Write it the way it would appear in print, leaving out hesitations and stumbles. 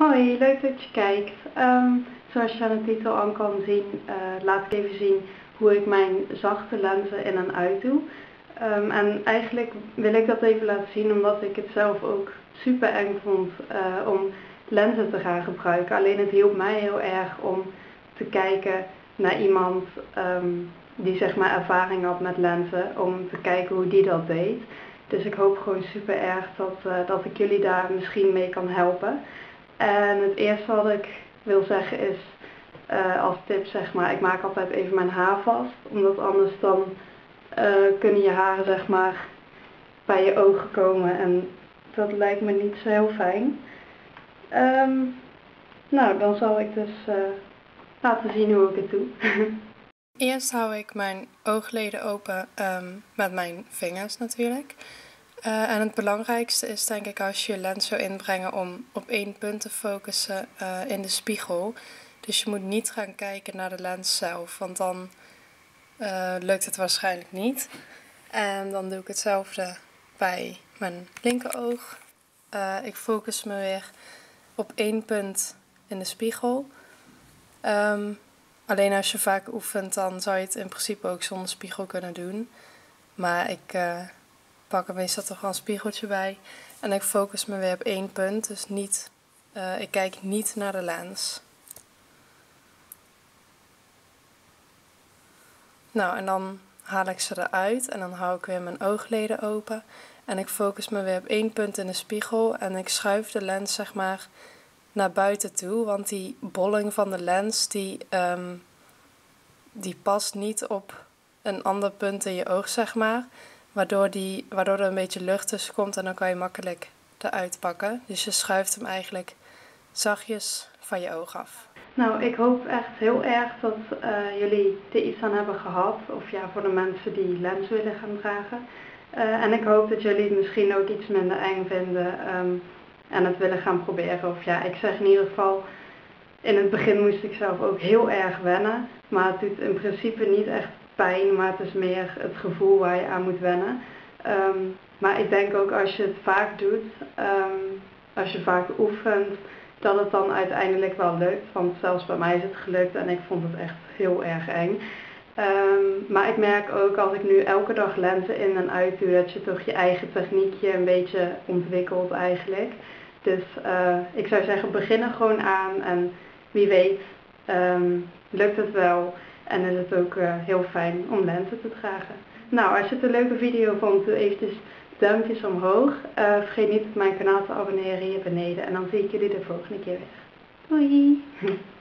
Hoi, leuk dat je kijkt. Zoals je aan de titel aan kan zien, laat ik even zien hoe ik mijn zachte lenzen in en uit doe. En eigenlijk wil ik dat even laten zien omdat ik het zelf ook super eng vond om lenzen te gaan gebruiken. Alleen het hielp mij heel erg om te kijken naar iemand die zeg maar ervaring had met lenzen, om te kijken hoe die dat deed. Dus ik hoop gewoon super erg dat ik jullie daar misschien mee kan helpen. En het eerste wat ik wil zeggen is, als tip zeg maar, ik maak altijd even mijn haar vast. Omdat anders dan kunnen je haren zeg maar bij je ogen komen en dat lijkt me niet zo heel fijn. Nou, dan zal ik dus laten zien hoe ik het doe. Eerst hou ik mijn oogleden open met mijn vingers natuurlijk. En het belangrijkste is denk ik als je je lens zou inbrengen om op één punt te focussen in de spiegel. Dus je moet niet gaan kijken naar de lens zelf, want dan lukt het waarschijnlijk niet. En dan doe ik hetzelfde bij mijn linkeroog. Ik focus me weer op één punt in de spiegel. Alleen als je vaak oefent, dan zou je het in principe ook zonder spiegel kunnen doen. Maar ik pak er meestal toch wel een spiegeltje bij. En ik focus me weer op één punt, dus ik kijk niet naar de lens. Nou, en dan haal ik ze eruit en dan hou ik weer mijn oogleden open. En ik focus me weer op één punt in de spiegel en ik schuif de lens zeg maar naar buiten toe. Want die bolling van de lens die past niet op een ander punt in je oog zeg maar. Waardoor er een beetje lucht tussen komt en dan kan je makkelijk eruit pakken. Dus je schuift hem eigenlijk zachtjes van je oog af. Nou, ik hoop echt heel erg dat jullie er iets aan hebben gehad. Of ja, voor de mensen die lens willen gaan dragen. En ik hoop dat jullie het misschien ook iets minder eng vinden en het willen gaan proberen. Of ja, ik zeg in ieder geval, in het begin moest ik zelf ook heel erg wennen. Maar het doet in principe niet echt pijn, maar het is meer het gevoel waar je aan moet wennen. Maar ik denk ook als je het vaak doet, als je vaak oefent, dat het dan uiteindelijk wel lukt. Want zelfs bij mij is het gelukt en ik vond het echt heel erg eng. Maar ik merk ook als ik nu elke dag lenzen in en uit doe, dat je toch je eigen techniekje een beetje ontwikkelt eigenlijk. Dus ik zou zeggen, begin er gewoon aan en wie weet lukt het wel en is het ook heel fijn om lenzen te dragen. Nou, als je het een leuke video vond, doe eventjes duimpjes omhoog. Vergeet niet op mijn kanaal te abonneren hier beneden en dan zie ik jullie de volgende keer weer. Doei!